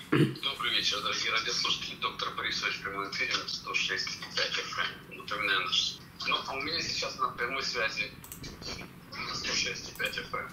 Добрый вечер, дорогие радиослушатели. Доктор Борисович в прямом эфире на 106,5 FM. Напоминаю наш. Ну, а у меня сейчас на прямой связи на 106,5 FM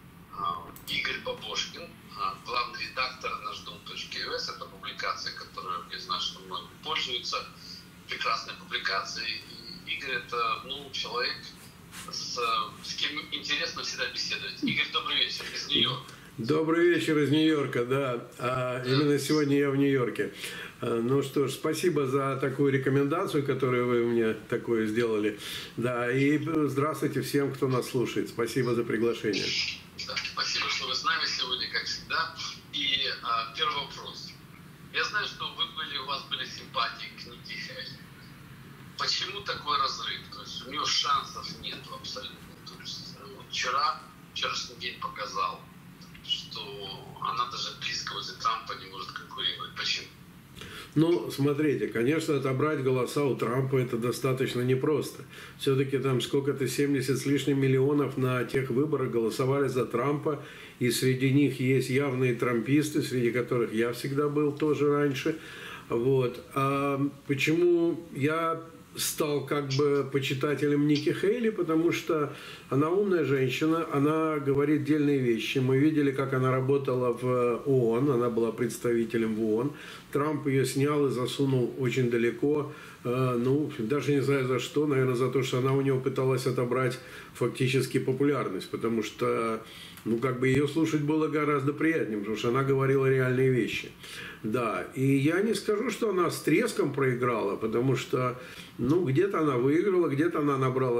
Игорь Бабошкин, главный редактор наждом.us. Это публикация, которая, я знаю, что многие пользуются. Прекрасная публикация. И Игорь — это, человек, с кем интересно всегда беседовать. Игорь, добрый вечер из Нью-Йорка. Добрый вечер из Нью-Йорка, да. Именно сегодня я в Нью-Йорке. Ну что ж, спасибо за такую рекомендацию, которую вы мне такое сделали. Да, и здравствуйте всем, кто нас слушает. Спасибо за приглашение. Да, спасибо, что вы с нами сегодня, как всегда. И первый вопрос. Я знаю, что у вас были симпатии к Никки Хейли. Почему такой разрыв? То есть у нее шансов нет абсолютно. То есть вчерашний день показал, что она даже близко возле Трампа не может конкурировать. Почему? Ну, смотрите, конечно, отобрать голоса у Трампа это достаточно непросто. Все-таки там сколько-то 70 с лишним миллионов на тех выборах голосовали за Трампа, и среди них есть явные трамписты, среди которых я всегда был тоже раньше. Вот. А почему я стал как бы почитателем Никки Хейли? Потому что она умная женщина, она говорит дельные вещи. Мы видели, как она работала в ООН, она была представителем в ООН. Трамп ее снял и засунул очень далеко, даже не знаю за что, наверное, за то, что она у него пыталась отобрать фактически популярность, потому что, ее слушать было гораздо приятнее, потому что она говорила реальные вещи. Да, и я не скажу, что она с треском проиграла, потому что, где-то она выиграла, где-то она набрала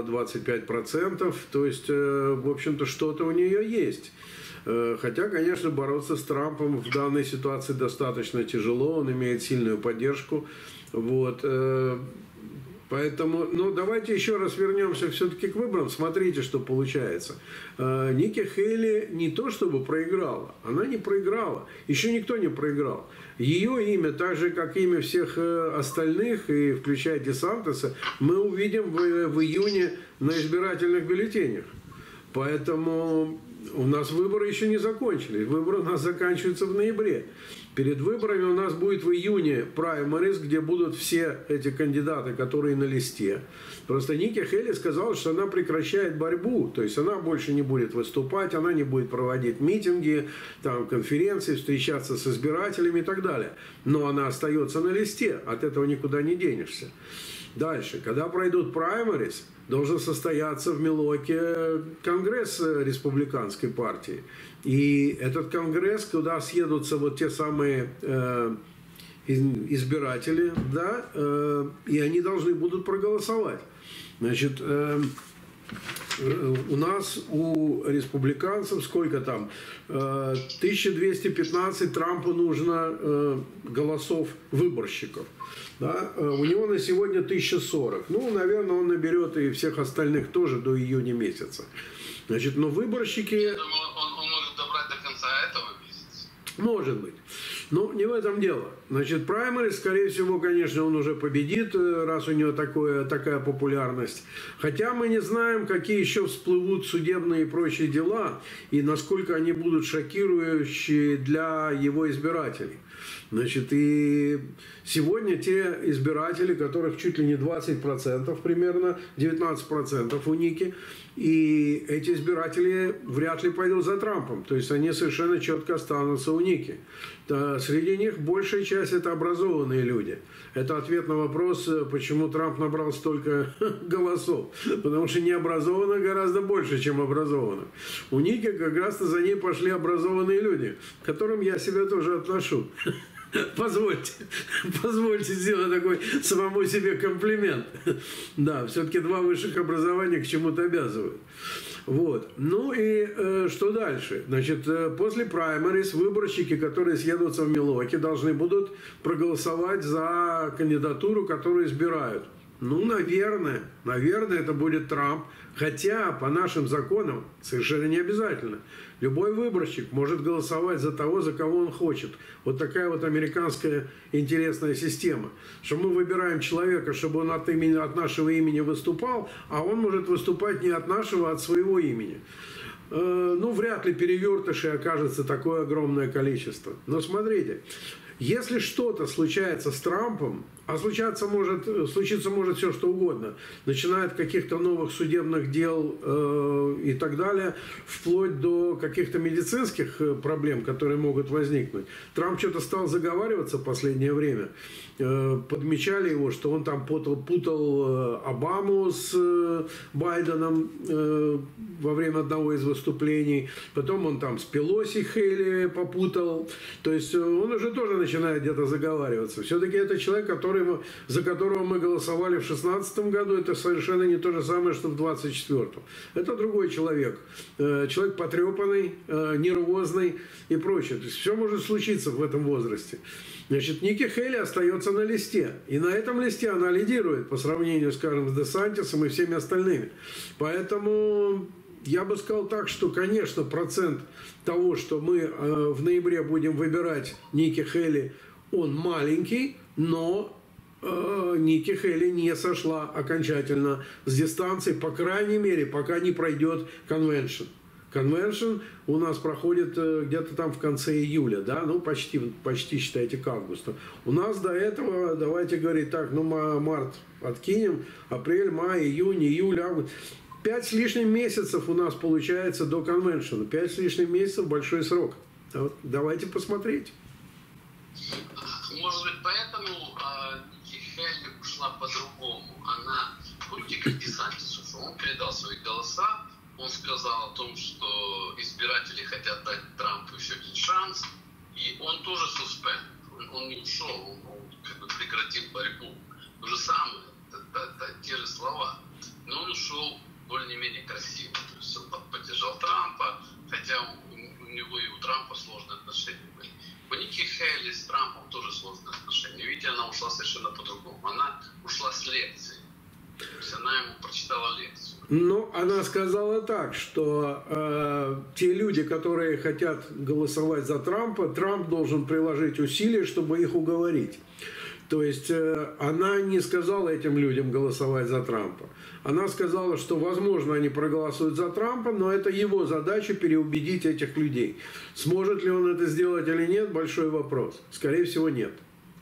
25%, то есть, в общем-то, что-то у нее есть. Хотя, конечно, бороться с Трампом в данной ситуации достаточно тяжело, он имеет сильную поддержку. Вот. Поэтому, давайте еще раз вернемся все-таки к выборам. Смотрите, что получается. Никки Хейли не то чтобы проиграла, она не проиграла. Еще никто не проиграл. Ее имя, так же, как имя всех остальных, и включая Десантеса, мы увидим в июне на избирательных бюллетенях. Поэтому у нас выборы еще не закончились. Выборы у нас заканчиваются в ноябре. Перед выборами у нас будет в июне праймерис, где будут все эти кандидаты, которые на листе. Просто Никки Хейли сказала, что она прекращает борьбу. То есть она больше не будет выступать, она не будет проводить митинги, конференции, встречаться с избирателями и так далее. Но она остается на листе, от этого никуда не денешься. Дальше, когда пройдут праймерис, должен состояться в Милуоке конгресс республиканской партии. И этот конгресс, куда съедутся вот те самые избиратели, да, и они должны будут проголосовать. Значит, у нас, у республиканцев, сколько там? 1215 Трампу нужно голосов выборщиков. Да? У него на сегодня 1040. Наверное, он наберет и всех остальных тоже до июня месяца. Значит, но выборщики... Я думаю, он может добрать до конца этого месяца. Может быть. Но не в этом дело. Значит, праймерис, скорее всего, конечно, он уже победит, раз у него такая популярность. Хотя мы не знаем, какие еще всплывут судебные и прочие дела, и насколько они будут шокирующие для его избирателей. Значит, и сегодня те избиратели, которых чуть ли не 20% примерно, 19% у Ники, и эти избиратели вряд ли пойдут за Трампом. То есть они совершенно четко останутся у Ники. Среди них большая часть – это образованные люди. Это ответ на вопрос, почему Трамп набрал столько голосов. Потому что необразованных гораздо больше, чем образованных. У Ники как раз-то за ней пошли образованные люди, к которым я себя тоже отношу. Позвольте сделать такой самому себе комплимент. Да, все-таки 2 высших образования к чему-то обязывают. Вот. Что дальше? Значит, после праймерис выборщики, которые съедутся в Милуоке, должны будут проголосовать за кандидатуру, которую избирают. Наверное, это будет Трамп. Хотя по нашим законам совершенно не обязательно. Любой выборщик может голосовать за того, за кого он хочет. Вот такая вот американская интересная система. Что мы выбираем человека, чтобы он от нашего имени выступал, а он может выступать не от нашего, а от своего имени. ну, вряд ли перевертышей окажется такое огромное количество. Но смотрите, если что-то случается с Трампом, а случиться может все, что угодно, начиная от каких-то новых судебных дел и так далее, вплоть до каких-то медицинских проблем, которые могут возникнуть. Трамп что-то стал заговариваться в последнее время. Подмечали его, что он там путал Обаму с Байденом во время одного из выступлений. Потом он там с Пелоси Хейли попутал. То есть он уже тоже начинает где-то заговариваться. Все-таки это человек, за которого мы голосовали в 2016 году. Это совершенно не то же самое, что в 2024. Это другой человек. Человек потрепанный, нервозный и прочее. То есть все может случиться в этом возрасте. Значит, Ники Хейли остается на листе. И на этом листе она лидирует по сравнению, скажем, с Десантисом и всеми остальными. Поэтому я бы сказал так, что, конечно, процент того, что мы в ноябре будем выбирать Ники Хейли, он маленький, но Ники Хейли не сошла окончательно с дистанции, по крайней мере, пока не пройдет конвеншн. Конвеншн у нас проходит где-то там в конце июля, да, ну почти считайте к августу. У нас до этого, давайте говорить так, ну март откинем, апрель, май, июнь, июль, август. 5 с лишним месяцев у нас получается до конвеншена. 5 с лишним месяцев – большой срок. Вот, давайте посмотреть. Может быть, поэтому Ники Хейли ушла по-другому. Она, помните, как Десантис, он передал свои голоса, он сказал о том, что избиратели хотят дать Трампу еще один шанс, и он тоже суспенд. Он не ушел, он как бы прекратил борьбу. То же самое, это те же слова. Но он ушел более-менее красиво. То есть он поддержал Трампа, хотя у него и у Трампа сложные отношения были. У Ники Хейли с Трампом тоже сложные отношения. Видите, она ушла совершенно по-другому. Она ушла с лекции. То есть она ему прочитала лекцию. Ну, она сказала так, что те люди, которые хотят голосовать за Трампа, Трамп должен приложить усилия, чтобы их уговорить. То есть она не сказала этим людям голосовать за Трампа. Она сказала, что, возможно, они проголосуют за Трампа, но это его задача переубедить этих людей. Сможет ли он это сделать или нет, большой вопрос. Скорее всего, нет.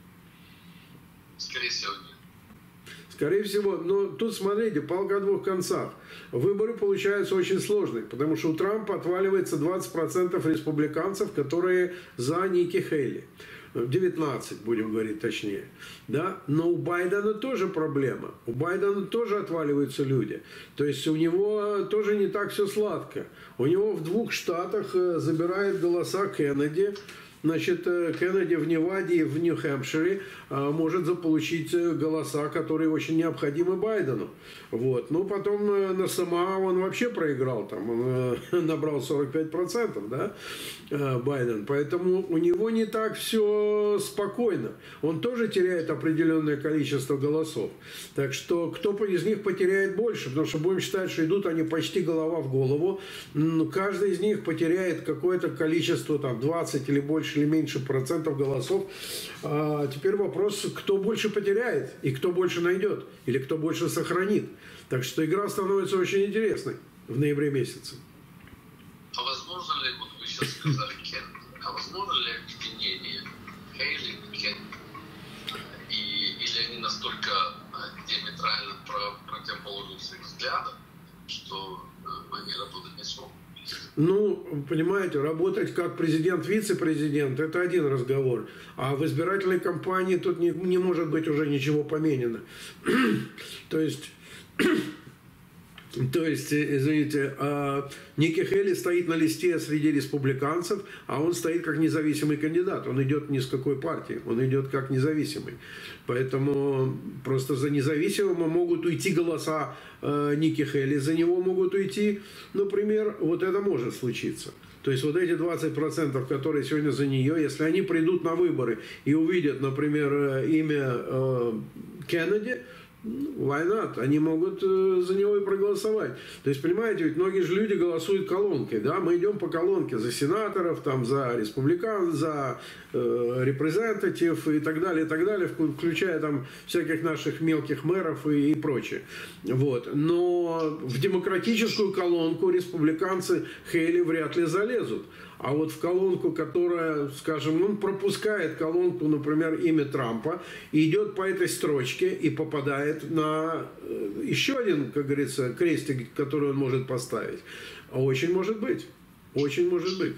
Скорее всего, нет. Скорее всего, но тут, смотрите, палка о двух концах. Выборы получаются очень сложные, потому что у Трампа отваливается 20% республиканцев, которые за Ники Хейли. 19, будем говорить точнее. Да? Но у Байдена тоже проблема. У Байдена тоже отваливаются люди. То есть у него тоже не так все сладко. У него в 2 штатах забирает голоса Кеннеди. Значит, Кеннеди в Неваде и в Нью-Хэмпшире может заполучить голоса, которые очень необходимы Байдену. Вот. Ну, потом на СМА он вообще проиграл, там, он набрал 45%, да, Байден. Поэтому у него не так все спокойно. Он тоже теряет определенное количество голосов. Так что кто из них потеряет больше? Потому что будем считать, что идут они почти голова в голову. Каждый из них потеряет какое-то количество, там, 20 или больше или меньше процентов голосов. А теперь вопрос, кто больше потеряет и кто больше найдет, или кто больше сохранит. Так что игра становится очень интересной в ноябре месяце. А возможно ли, вот вы сейчас сказали Кеннеди, а возможно ли объединение Хейли и Кеннеди? Или они настолько диаметрально противоположных своих взглядов, что они работать не смогут? Ну, понимаете, работать как президент, вице-президент – это один разговор. А в избирательной кампании тут не может быть уже ничего поменено. То есть, извините, Ники Хейли стоит на листе среди республиканцев, а он стоит как независимый кандидат. Он идет ни с какой партии, он идет как независимый. Поэтому просто за независимым могут уйти голоса Ники Хейли, за него могут уйти, например, вот это может случиться. То есть вот эти 20%, которые сегодня за нее, если они придут на выборы и увидят, например, имя Кеннеди, Why not? Они могут за него и проголосовать. То есть, понимаете, ведь многие же люди голосуют колонкой, да? Мы идем по колонке за сенаторов, там, за республиканцев, за репрезентатив и так далее, включая там всяких наших мелких мэров и прочее. Вот. Но в демократическую колонку республиканцы Хейли вряд ли залезут. А вот в колонку, которая, скажем, он пропускает колонку, например, имя Трампа, и идет по этой строчке и попадает на еще один, как говорится, крестик, который он может поставить. Очень может быть. Очень может быть.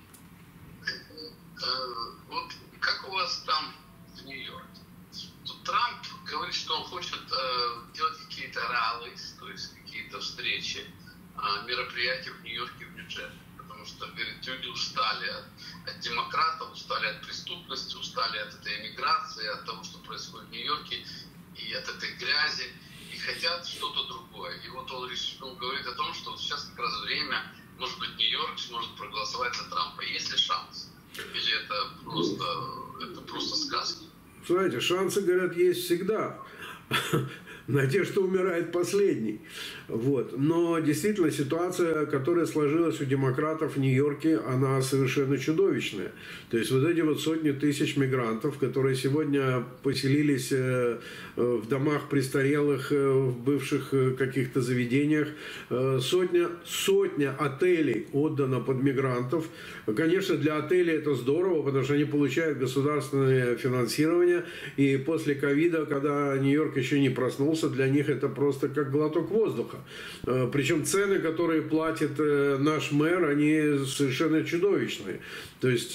Вот как у вас там в Нью-Йорке? Тут Трамп говорит, что он хочет делать какие-то ралли, то есть какие-то встречи, мероприятия в Нью-Йорке в бюджете. Потому что, говорит, люди устали от демократов, устали от преступности, устали от этой эмиграции, от того, что происходит в Нью-Йорке, и от этой грязи, и хотят что-то другое. И вот он говорит о том, что сейчас как раз время, может быть, Нью-Йорк сможет проголосовать за Трампа. Есть ли шанс? Или это просто сказки? Знаете, шансы, говорят, есть всегда. Надежда умирает последней. Вот. Но действительно ситуация, которая сложилась у демократов в Нью-Йорке, она совершенно чудовищная. То есть вот эти вот сотни тысяч мигрантов, которые сегодня поселились в домах престарелых, в бывших каких-то заведениях, сотня отелей отдано под мигрантов. Конечно, для отелей это здорово, потому что они получают государственное финансирование. И после ковида, когда Нью-Йорк еще не проснулся, для них это просто как глоток воздуха. Причем цены, которые платит наш мэр, они совершенно чудовищные. То есть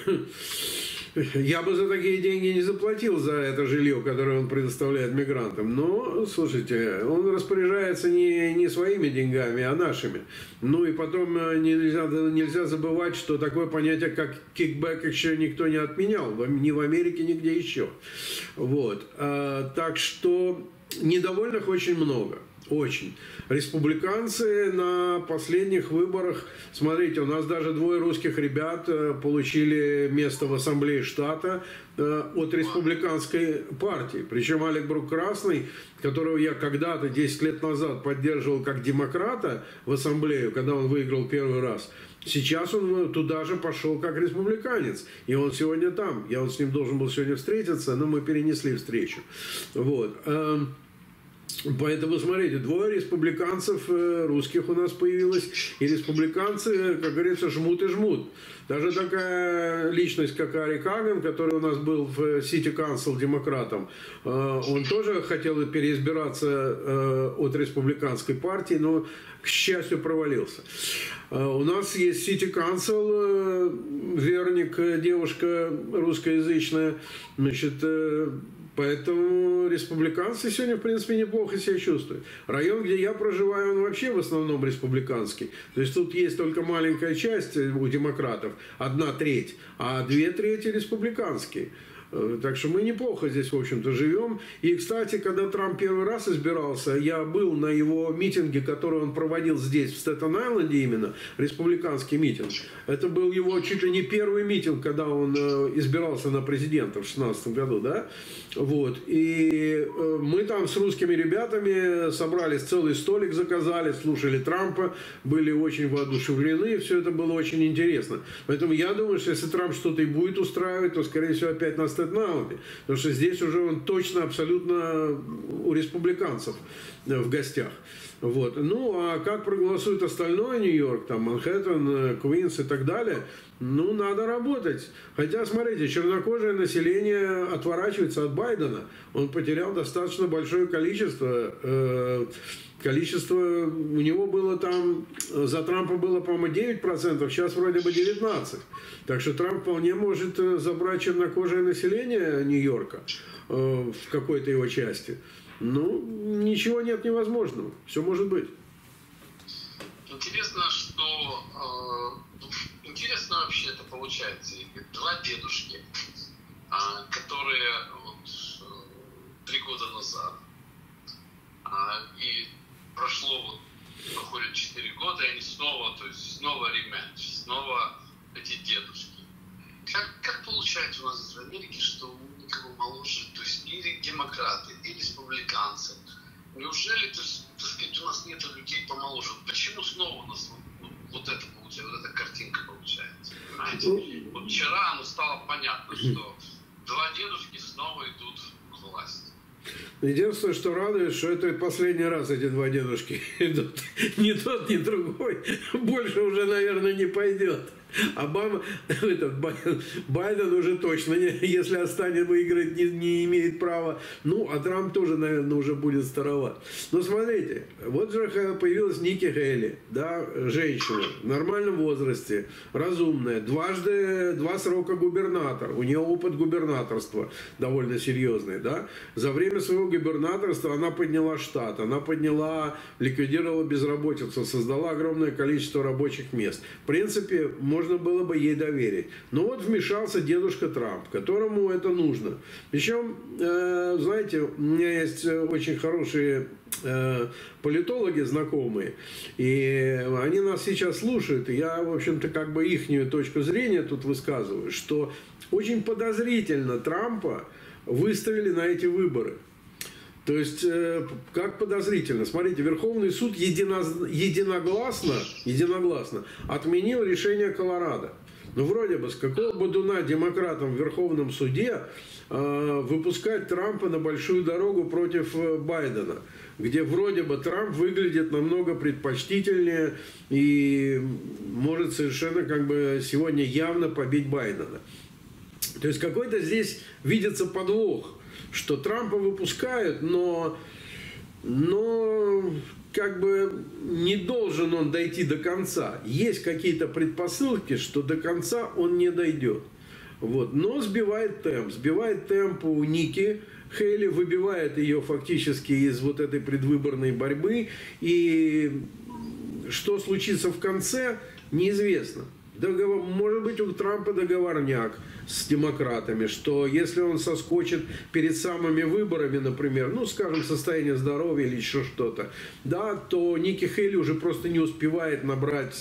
я бы за такие деньги не заплатил за это жилье, которое он предоставляет мигрантам. Но, слушайте, он распоряжается не своими деньгами, а нашими. Ну и потом нельзя забывать, что такое понятие, как кикбэк, еще никто не отменял. Ни в Америке, нигде еще. Вот. Так что недовольных очень много. Очень. Республиканцы на последних выборах, смотрите, у нас даже 2 русских ребят получили место в Ассамблее штата от республиканской партии. Причем Алек Брук Красный, которого я когда-то, 10 лет назад, поддерживал как демократа в Ассамблею, когда он выиграл первый раз, сейчас он туда же пошел как республиканец. И он сегодня там. Я вот с ним должен был сегодня встретиться, но мы перенесли встречу. Вот. Поэтому, смотрите, 2 республиканцев русских у нас появилось, и республиканцы, как говорится, жмут и жмут. Даже такая личность, как Ари Каган, который у нас был в City Council демократом, он тоже хотел переизбираться от республиканской партии, но, к счастью, провалился. У нас есть City Council, Верник, девушка русскоязычная, значит, поэтому республиканцы сегодня, в принципе, неплохо себя чувствуют. Район, где я проживаю, он вообще в основном республиканский. То есть тут есть только маленькая часть у демократов, 1/3, а 2/3 республиканские. Так что мы неплохо здесь, в общем-то, живем. И, кстати, когда Трамп первый раз избирался, я был на его митинге, который он проводил здесь, в Стэттен-Айленде именно, республиканский митинг. Это был его чуть ли не первый митинг, когда он избирался на президента в 2016 году, да? Вот. И мы там с русскими ребятами собрались, целый столик заказали, слушали Трампа, были очень воодушевлены, и все это было очень интересно. Поэтому я думаю, что если Трамп что-то и будет устраивать, то, скорее всего, опять на Стэттен-Айленде. Потому что здесь уже он точно, абсолютно у республиканцев в гостях. Вот. Ну, а как проголосует остальной Нью-Йорк, там, Манхэттен, Квинс и так далее, ну, надо работать. Хотя, смотрите, чернокожее население отворачивается от Байдена. Он потерял достаточно большое количество. У него было там, за Трампа было, по-моему, 9%, сейчас вроде бы 19%. Так что Трамп вполне может забрать чернокожее население Нью-Йорка в какой-то его части. Ну, ничего нет невозможного. Все может быть. Интересно, что... интересно вообще это получается. 2 дедушки, которые вот 3 года назад, и проходит 4 года, и они снова, то есть снова рематч, снова эти дедушки. Как получилось? получается у нас в Америке, что мы никого моложе, то есть или демократы, и республиканцы. Неужели, то есть, так сказать, у нас нет людей помоложе? Почему снова у нас вот это получается, вот эта картинка получается? Понимаете? Вот вчера стало понятно, что два дедушки снова идут к власти. Единственное, что радует, что это последний раз эти два дедушки идут. Ни тот, ни другой. Больше уже, наверное, не пойдет. Байден уже точно, если останет выиграть, не имеет права. Ну, а Трамп тоже, наверное, уже будет староват. Но смотрите, вот же появилась Ники Хейли, да, женщина в нормальном возрасте, разумная, два срока губернатор, у нее опыт губернаторства довольно серьезный, да. За время своего губернаторства она подняла штат, ликвидировала безработицу, создала огромное количество рабочих мест. В принципе, можно было бы ей доверить. Но вот вмешался дедушка Трамп, которому это нужно. Причем, знаете, у меня есть очень хорошие политологи знакомые, и они нас сейчас слушают, и я, в общем-то, как бы ихнюю точку зрения тут высказываю, что очень подозрительно Трампа выставили на эти выборы. То есть, как подозрительно. Смотрите, Верховный суд единогласно отменил решение Колорадо. Ну, вроде бы, с какого бодуна демократам в Верховном суде выпускать Трампа на большую дорогу против Байдена, где вроде бы Трамп выглядит намного предпочтительнее и может совершенно как бы сегодня явно побить Байдена. То есть, какой-то здесь видится подвох, что Трампа выпускают, но как бы не должен он дойти до конца. Есть какие-то предпосылки, что до конца он не дойдет. Вот. Но сбивает темп у Ники Хейли, выбивает ее фактически из вот этой предвыборной борьбы. И что случится в конце, неизвестно. Может быть, у Трампа договорняк с демократами, что если он соскочит перед самыми выборами, например, ну, скажем, состояние здоровья или еще что-то, да, то Ники Хейли уже просто не успевает набрать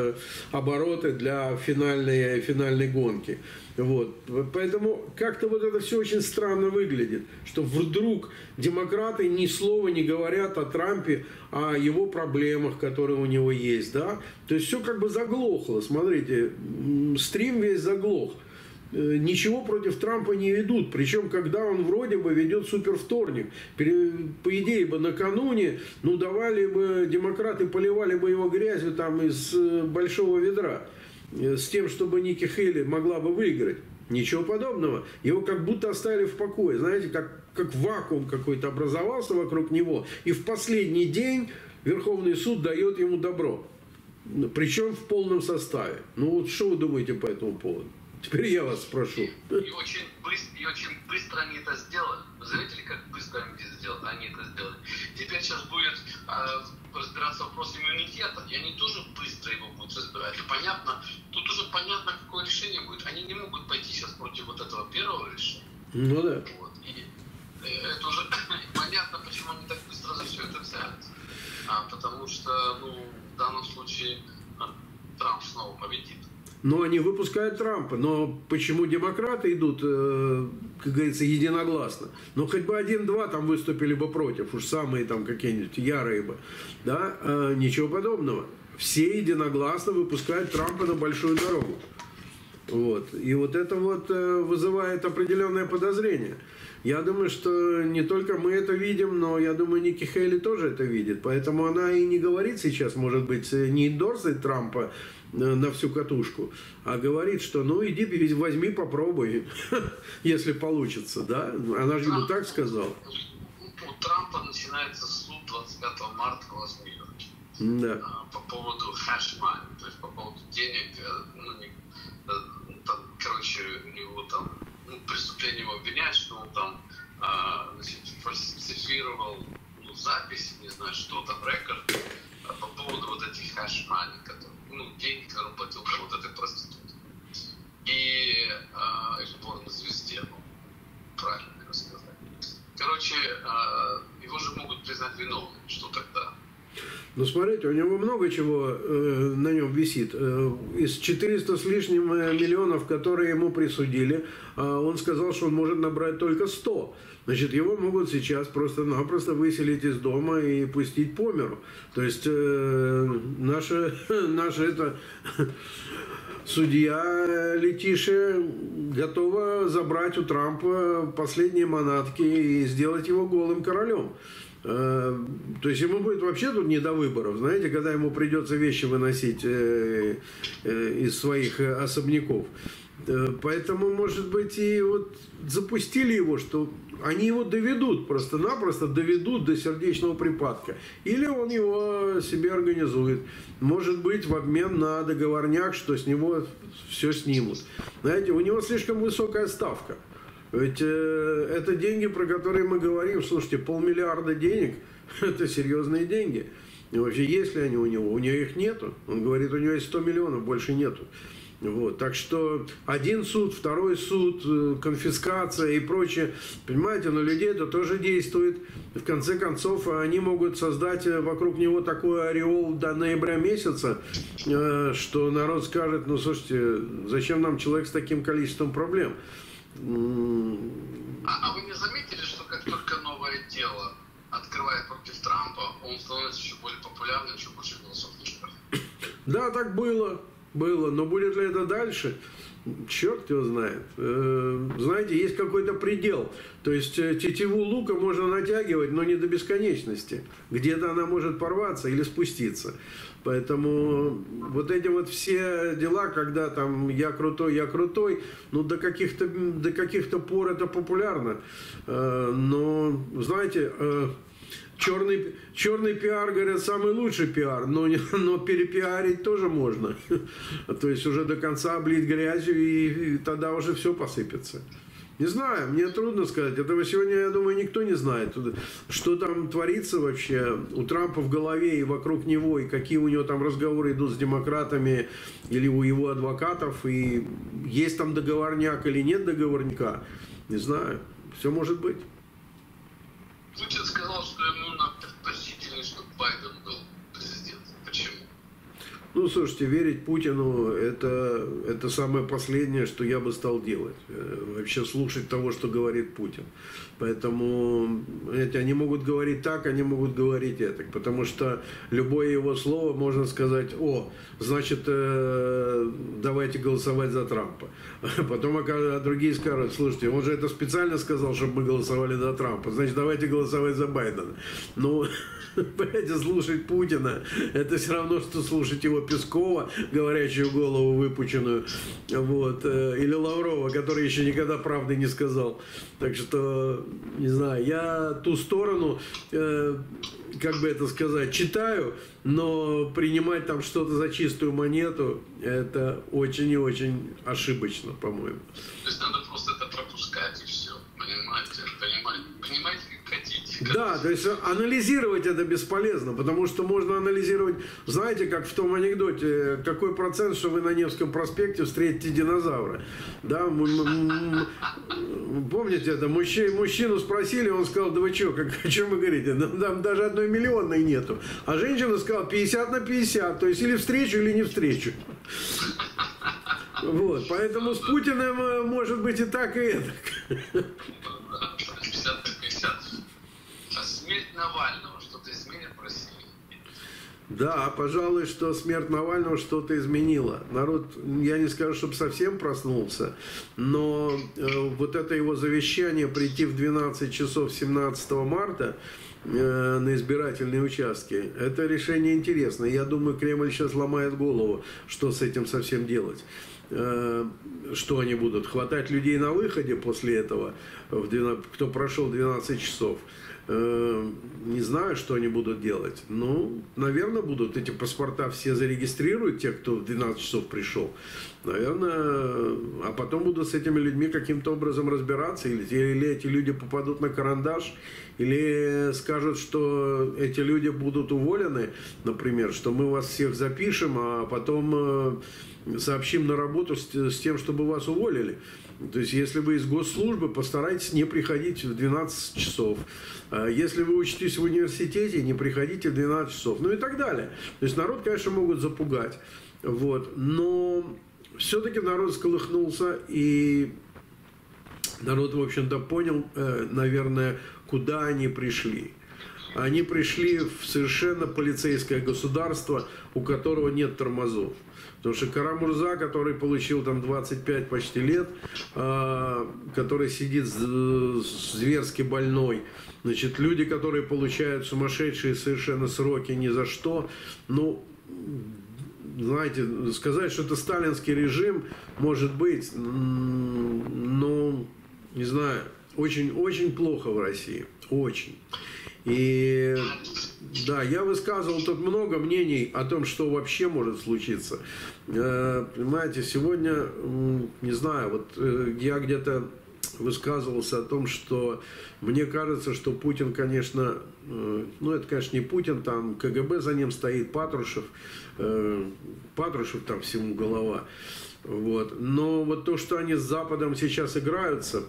обороты для финальной гонки. Вот. Поэтому как-то вот это все очень странно выглядит, что вдруг демократы ни слова не говорят о Трампе, о его проблемах, которые у него есть, да. То есть все как бы заглохло. Смотрите, стрим весь заглох. Ничего против Трампа не ведут. Причем, когда он вроде бы ведет супервторник. По идее бы накануне, ну, давали бы, демократы поливали бы его грязью там из большого ведра. С тем, чтобы Ники Хейли могла бы выиграть. Ничего подобного. Его как будто оставили в покое. Знаете, как вакуум какой-то образовался вокруг него. И в последний день Верховный суд дает ему добро. Причем в полном составе. Ну вот что вы думаете по этому поводу? Теперь я вас спрошу. И очень быстро они это сделали. Вы заметили, как быстро они это сделали? Теперь сейчас будет разбираться вопрос иммунитета, и они тоже быстро его будут разбирать. И понятно, тут уже понятно, какое решение будет. Они не могут пойти сейчас против вот этого первого решения. Ну да. Вот. И это уже понятно, почему они так быстро за все это взялись. Потому что, ну, в данном случае Трамп снова победит. Но они выпускают Трампа. Но почему демократы идут, как говорится, единогласно? Ну, хоть бы 1-2 там выступили бы против. Уж самые там какие-нибудь ярые бы. Да? Ничего подобного. Все единогласно выпускают Трампа на большую дорогу. Вот. И вот это вот вызывает определенное подозрение. Я думаю, что не только мы это видим, но я думаю, Ники Хейли тоже это видит. Поэтому она и не говорит сейчас, может быть, не эндорсит Трампа на всю катушку, а говорит, что ну иди, возьми, попробуй, если получится, да? Она же ему так сказала. У Трампа начинается суд 25 марта в Лас-Вегасе. Да. По поводу хэш-мани, то есть по поводу денег, там, короче, у него там, преступление его обвиняют, что он там фальсифицировал запись, не знаю, что там, рекорд, по поводу вот этих хэш-мани, которые, деньги, которые он платил для вот этой проститутки. И порнозвезде, правильно сказать. Короче, его же могут признать виновным, что тогда? Ну, смотрите, у него много чего на нем висит. Из 400 с лишним миллионов, которые ему присудили, он сказал, что он может набрать только 100. Значит, его могут сейчас просто-напросто выселить из дома и пустить по миру. То есть наша судья Летишия готова забрать у Трампа последние манатки и сделать его голым королем. То есть ему будет вообще тут не до выборов, знаете, когда ему придется вещи выносить из своих особняков. Поэтому, может быть, и вот запустили его, что они его доведут, просто-напросто доведут до сердечного припадка. Или он его себе организует. Может быть, в обмен на договорняк, что с него все снимут. Знаете, у него слишком высокая ставка. Ведь это деньги, про которые мы говорим. Слушайте, 500 миллиарда денег – это серьезные деньги. И вообще, есть ли они у него? У него их нету. Он говорит, у него есть 100 миллионов, больше нету. Вот. Так что один суд, второй суд, конфискация и прочее. Понимаете, на людей это тоже действует. В конце концов, они могут создать вокруг него такой ореол до ноября месяца, что народ скажет, ну, слушайте, зачем нам человек с таким количеством проблем? А вы не заметили, что как только новое дело открывает против Трампа, он становится еще более популярным, еще больше голосов набирает? Да, так было. Но будет ли это дальше? Черт его знает. Знаете, есть какой-то предел. То есть тетиву лука можно натягивать, но не до бесконечности. Где-то она может порваться или спуститься. Поэтому вот эти вот все дела, когда там я крутой, ну до каких-то пор это популярно. Но, знаете, черный пиар, говорят, самый лучший пиар, но перепиарить тоже можно. То есть уже до конца облить грязью, и тогда уже все посыпется. Не знаю, мне трудно сказать. Этого сегодня, я думаю, никто не знает. Что там творится вообще у Трампа в голове и вокруг него, и какие у него там разговоры идут с демократами или у его адвокатов, и есть там договорняк или нет договорняка. Не знаю. Все может быть. Путин сказал, что ему предпочтительнее, чтобы Байден был президентом. Почему? Ну, слушайте, верить Путину это самое последнее, что я бы стал делать. Вообще слушать того, что говорит Путин. Поэтому, знаете, они могут говорить так, они могут говорить это. Потому что любое его слово можно сказать, значит, давайте голосовать за Трампа. Потом другие скажут, слушайте, он же это специально сказал, чтобы мы голосовали за Трампа. Значит, давайте голосовать за Байдена. Ну, понимаете, слушать Путина, это все равно, что слушать его Пескова, говорящую голову выпученную, вот, или Лаврова, который еще никогда правды не сказал. Так что, не знаю, я ту сторону, как бы это сказать, читаю, но принимать там что-то за чистую монету, это очень и очень ошибочно, по-моему. То есть надо просто это пропускать и все, понимаете, как хотите. Да, то есть анализировать это бесполезно, потому что можно анализировать, знаете, как в том анекдоте, какой процент, что вы на Невском проспекте встретите динозавра. Да, помните это? Мужчину спросили, он сказал, да вы что, о чем вы говорите? Там даже 1 миллионной нету. А женщина сказала 50 на 50, то есть или встречу, или не встречу. Вот, поэтому с Путиным может быть и так, и это. 50 на 50. А смерть Навального что-то изменит в России? Да, пожалуй, что смерть Навального что-то изменила. Народ, я не скажу, чтобы совсем проснулся, но вот это его завещание прийти в 12 часов 17 марта на избирательные участки, это решение интересное. Я думаю, Кремль сейчас ломает голову, что с этим совсем делать. Что они будут? Хватать людей на выходе после этого, кто прошел 12 часов? Не знаю, что они будут делать. Ну, наверное, будут эти паспорта все зарегистрируют, те, кто в 12 часов пришел. Наверное, а потом будут с этими людьми каким-то образом разбираться. Или эти люди попадут на карандаш, или скажут, что эти люди будут уволены, например, что мы вас всех запишем, а потом сообщим на работу с тем, чтобы вас уволили. То есть, если вы из госслужбы, постарайтесь не приходить в 12 часов. Если вы учитесь в университете, не приходите в 12 часов. Ну и так далее. То есть народ, конечно, могут запугать. Вот. Но все-таки народ сколыхнулся, и народ, в общем-то, понял, наверное, куда они пришли. Они пришли в совершенно полицейское государство, у которого нет тормозов. Потому что Кара-Мурза, который получил там 25 почти лет, который сидит зверски больной, значит, люди, которые получают сумасшедшие совершенно сроки ни за что, ну, знаете, сказать, что это сталинский режим, может быть, но, не знаю, очень плохо в России, очень. И да, я высказывал тут много мнений о том, что вообще может случиться. Понимаете, сегодня, не знаю, вот я где-то высказывался о том, что мне кажется, что Путин, конечно, ну это, конечно, не Путин, там КГБ за ним стоит, Патрушев там всему голова. Вот. Но вот то, что они с Западом сейчас играются,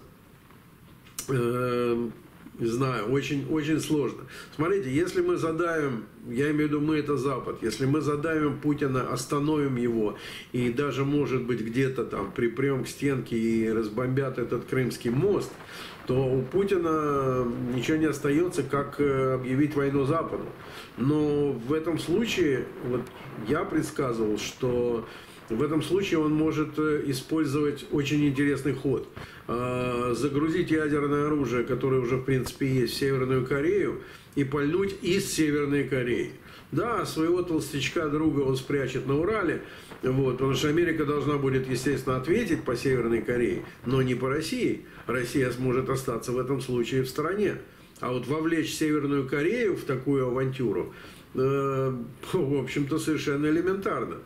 не знаю, очень сложно. Смотрите, если мы задавим, я имею в виду мы, это Запад, если мы задавим Путина, остановим его, и даже, может быть, где-то там припрем к стенке и разбомбят этот Крымский мост, то у Путина ничего не остается, как объявить войну Западу. Но в этом случае, вот я предсказывал, что в этом случае он может использовать очень интересный ход. Загрузить ядерное оружие, которое уже в принципе есть, в Северную Корею, и пальнуть из Северной Кореи. Да, своего толстячка друга он спрячет на Урале, вот, потому что Америка должна будет, естественно, ответить по Северной Корее, но не по России. Россия сможет остаться в этом случае в стороне. А вот вовлечь Северную Корею в такую авантюру, в общем-то, совершенно элементарно.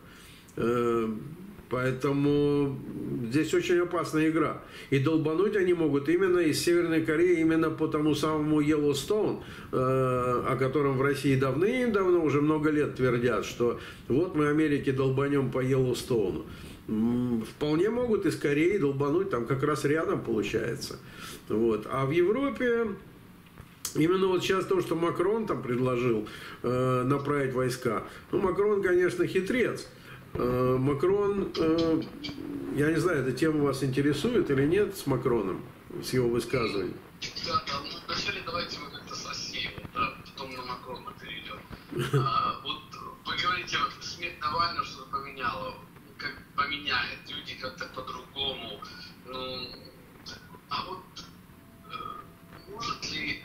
Поэтому здесь очень опасная игра. И долбануть они могут именно из Северной Кореи, именно по тому самому Йеллоустоун, о котором в России давным-давно, уже много лет твердят, что вот мы Америке долбанем по Йеллоустоуну. Вполне могут из Кореи долбануть, там как раз рядом получается. Вот. А в Европе именно вот сейчас то, что Макрон там предложил направить войска. Ну, Макрон, конечно, хитрец. Макрон, я не знаю, эта тема вас интересует или нет с Макроном, с его высказыванием? Да, ну вначале давайте мы как-то с Россией, да, потом на Макрона перейдем. Вот вы говорите, вот смерть Навального что-то поменяло, как поменяет, люди как-то по-другому. Ну, а вот может ли,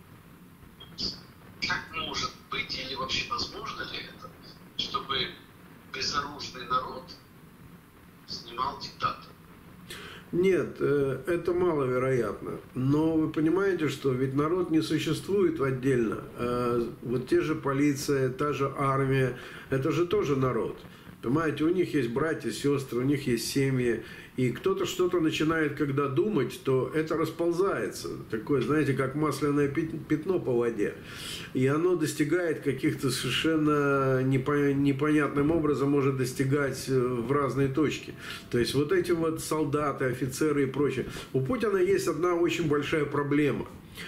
как может быть или вообще возможно ли это, чтобы безоружный народ снимал диктатора? Нет, это маловероятно. Но вы понимаете, что ведь народ не существует отдельно. Вот те же полиция, та же армия, это же тоже народ. Понимаете, у них есть братья, сестры, у них есть семьи. И кто-то что-то начинает, когда думать, то это расползается. Такое, знаете, как масляное пятно по воде. И оно достигает каких-то совершенно непонятным образом, может достигать в разные точки. То есть вот эти вот солдаты, офицеры и прочее. У Путина есть одна очень большая проблема.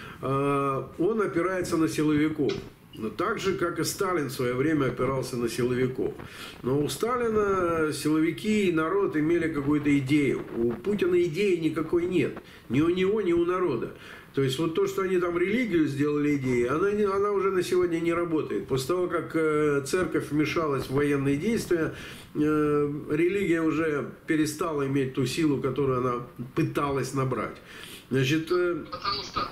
Он опирается на силовиков. Но так же, как и Сталин в свое время опирался на силовиков. Но у Сталина силовики и народ имели какую-то идею. У Путина идеи никакой нет. Ни у него, ни у народа. То есть вот то, что они там религию сделали идеей, она уже на сегодня не работает. После того, как церковь вмешалась в военные действия, религия уже перестала иметь ту силу, которую она пыталась набрать. Значит, потому что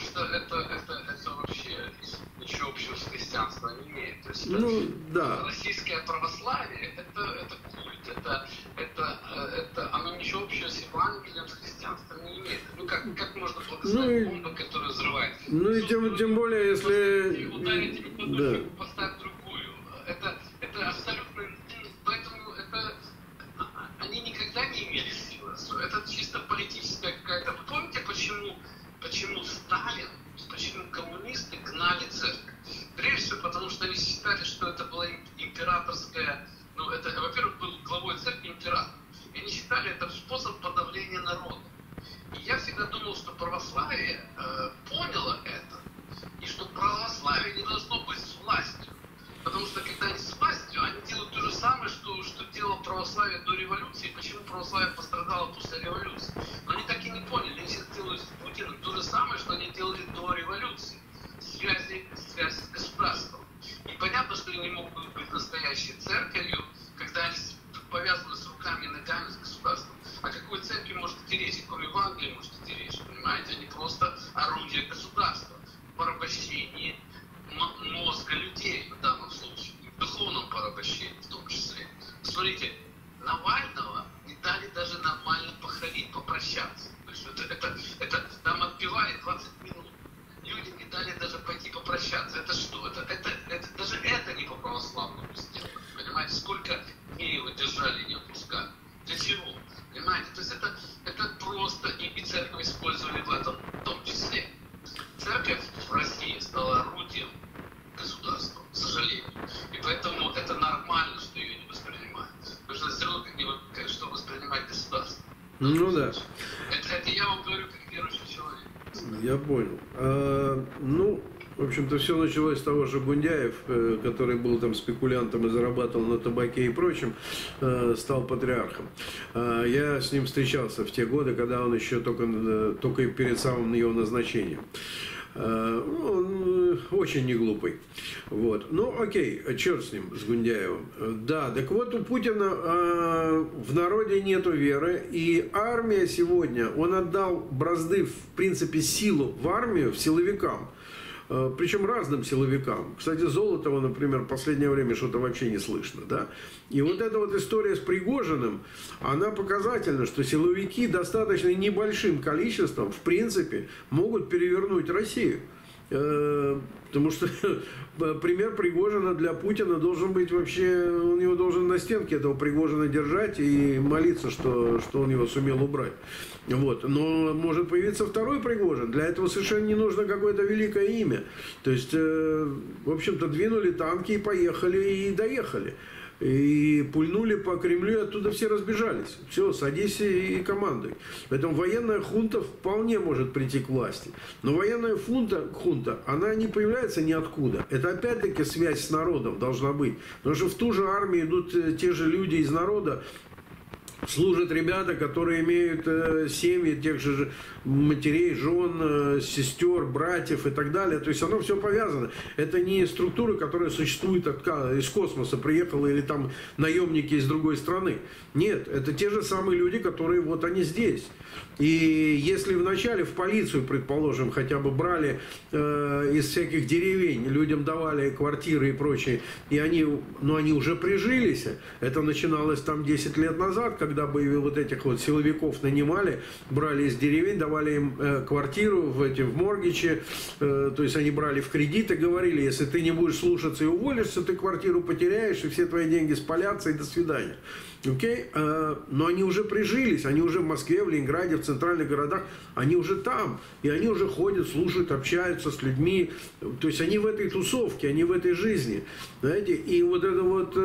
это вообще ничего общего с христианством не имеет. То есть да. Российское православие это культ, это оно ничего общего с Евангелием, с христианством не имеет. Ну как можно благословить бомбу, которая взрывается? Ну и тем более, если... Ударить подушку, поставить другую. Это абсолютно... Поэтому они никогда не имели силы. Это чисто политическая какая-то... Вы помните, почему Сталин, почему коммунисты гнали церковь? Прежде всего, потому что они считали, что это была императорская... Ну, это, во-первых, был главой церкви император. И они считали это способ подавления народа. И я всегда думал, что православие поняло это. Англии может идти речь, понимаете? Они просто орудие государства в порабощении мозга людей в данном случае, в духовном порабощении в том числе. Смотрите, Навального не дали даже нормально похоронить, попрощаться. То есть это там отпевали 20 минут. Людям не дали даже пойти попрощаться. Это что? Даже это не по православному сделано. Понимаете, сколько дней его держали, не отпускали. Для чего? Понимаете? То есть это просто и церковь использовали в этом в том числе. Церковь в России стала орудием государства, к сожалению. И поэтому это нормально, что ее не воспринимают. Нужно сделать, что воспринимать государство. Ну да. Это я вам говорю как верующий человек. Я понял. Ну, в общем-то, все началось с того, что Гундяев, который был там спекулянтом и зарабатывал на табаке и прочем, стал патриархом. Я с ним встречался в те годы, когда он еще только перед самым его назначением. Он очень не глупый. Вот. Ну, окей, черт с ним, с Гундяевым. Да, так вот у Путина в народе нету веры, и армия сегодня, он отдал бразды, в принципе, силу в армию, в силовикам. Причем разным силовикам. Кстати, Золотова, например, в последнее время что-то вообще не слышно. Да? И вот эта вот история с Пригожиным, она показательна, что силовики достаточно небольшим количеством, в принципе, могут перевернуть Россию. Потому что пример Пригожина для Путина должен быть вообще, он его должен на стенке этого Пригожина держать и молиться, что он его сумел убрать. Вот. Но может появиться второй Пригожин. Для этого совершенно не нужно какое-то великое имя. То есть, в общем-то, двинули танки и поехали, и доехали. И пульнули по Кремлю, и оттуда все разбежались. Все, садись и командуй. Поэтому военная хунта вполне может прийти к власти. Но военная хунта, она не появляется ниоткуда. Это опять-таки связь с народом должна быть. Потому что в ту же армию идут те же люди из народа, служат ребята, которые имеют семьи, тех же матерей, жен, сестер, братьев и так далее. То есть оно все повязано. Это не структура, которая существует из космоса, приехала, или там наемники из другой страны. Нет, это те же самые люди, которые вот они здесь. И если вначале в полицию, предположим, хотя бы брали из всяких деревень, людям давали квартиры и прочее, и они уже прижились, это начиналось там 10 лет назад, когда бы вот этих вот силовиков нанимали, брали из деревень, давали им квартиру в моргиче, то есть они брали в кредит и говорили, если ты не будешь слушаться и уволишься, ты квартиру потеряешь, и все твои деньги спалятся, и до свидания. Окей? Но они уже прижились, они уже в Москве, в Ленинграде, в центральных городах, они уже там, и они уже ходят, слушают, общаются с людьми, то есть они в этой тусовке, они в этой жизни, знаете, и вот это вот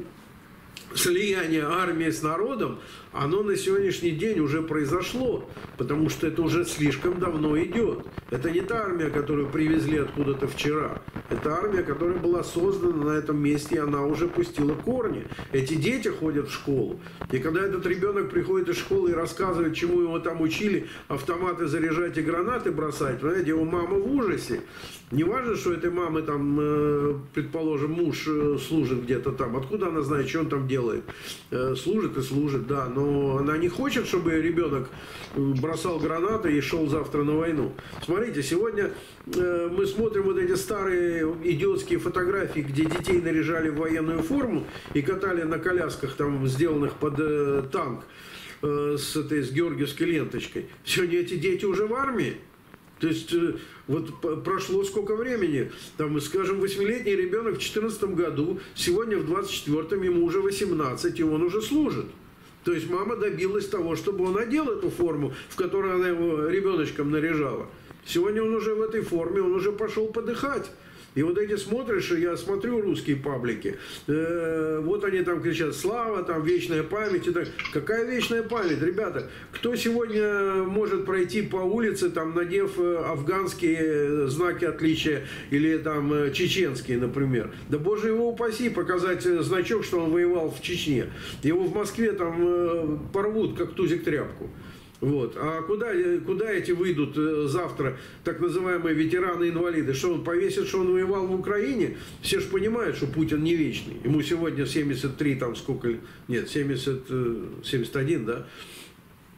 слияние армии с народом, оно на сегодняшний день уже произошло, потому что это уже слишком давно идет. Это не та армия, которую привезли откуда-то вчера. Это армия, которая была создана на этом месте, и она уже пустила корни. Эти дети ходят в школу. И когда этот ребенок приходит из школы и рассказывает, чему его там учили, автоматы заряжать и гранаты бросать, понимаете, его мама в ужасе. Не важно, что этой мамы там, предположим, муж служит где-то там. Откуда она знает, что он там делает? Служит и служит, да, но она не хочет, чтобы ребенок бросал гранаты и шел завтра на войну. Смотрите, сегодня мы смотрим вот эти старые идиотские фотографии, где детей наряжали в военную форму и катали на колясках, там, сделанных под танк, с георгиевской ленточкой. Сегодня эти дети уже в армии. То есть вот прошло сколько времени, там, скажем, 8-летний ребенок в 2014 году, сегодня в 24-м ему уже 18, и он уже служит. То есть мама добилась того, чтобы он одел эту форму, в которой она его ребеночком наряжала. Сегодня он уже в этой форме, он уже пошел подыхать. И вот эти смотришь, я смотрю русские паблики, вот они там кричат «Слава», там «Вечная память». И так. Какая вечная память, ребята? Кто сегодня может пройти по улице, там, надев афганские знаки отличия или там чеченские, например? Да боже его упаси, показать значок, что он воевал в Чечне. Его в Москве там порвут, как тузик тряпку. Вот. А куда эти выйдут завтра, так называемые ветераны-инвалиды? Что он повесит, что он воевал в Украине? Все же понимают, что Путин не вечный. Ему сегодня 73, там сколько, нет, 71, да?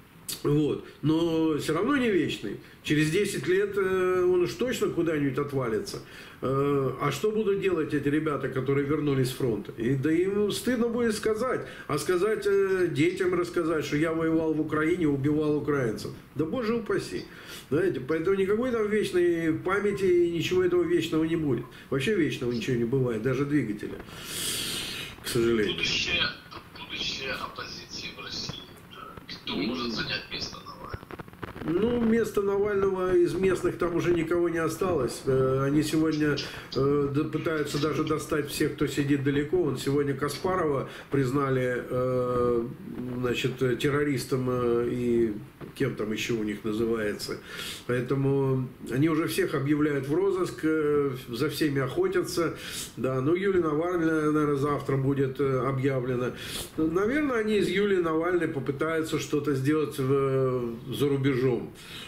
Вот. Но все равно не вечный. Через 10 лет он уж точно куда-нибудь отвалится. А что будут делать эти ребята, которые вернулись с фронта? И, да им стыдно будет сказать. А сказать детям, рассказать, что я воевал в Украине, убивал украинцев. Да боже упаси. Знаете, поэтому никакой там вечной памяти и ничего этого вечного не будет. Вообще вечного ничего не бывает, даже двигателя. К сожалению. Будущее оппозиции в России. Кто может занять место Навального? Ну, место Навального из местных там уже никого не осталось. Они сегодня пытаются даже достать всех, кто сидит далеко. Вон сегодня Каспарова признали, значит, террористом и кем там еще у них называется. Поэтому они уже всех объявляют в розыск, за всеми охотятся. Да, ну, Юлия Навальная, наверное, завтра будет объявлена. Наверное, они из Юлии Навальной попытаются что-то сделать за рубежом.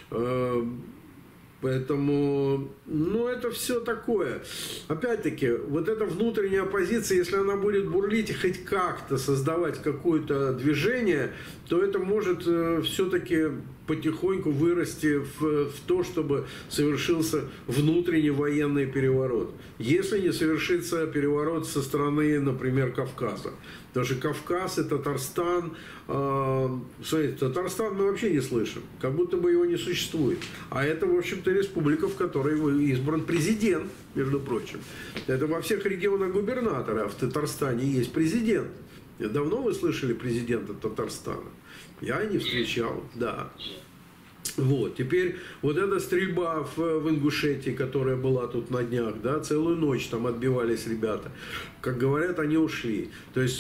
Поэтому, ну, это все такое. Опять-таки, вот эта внутренняя оппозиция, если она будет бурлить и хоть как-то создавать какое-то движение, то это может все-таки потихоньку вырасти в то, чтобы совершился внутренний военный переворот. Если не совершится переворот со стороны, например, Кавказа. Потому что Кавказ и Татарстан, смотрите, Татарстан мы вообще не слышим, как будто бы его не существует. А это, в общем-то, республика, в которой избран президент, между прочим. Это во всех регионах губернаторы, а в Татарстане есть президент. Давно вы слышали президента Татарстана? Я не встречал, да. Вот, теперь вот эта стрельба в Ингушетии, которая была тут на днях, да, целую ночь там отбивались ребята. Как говорят, они ушли. То есть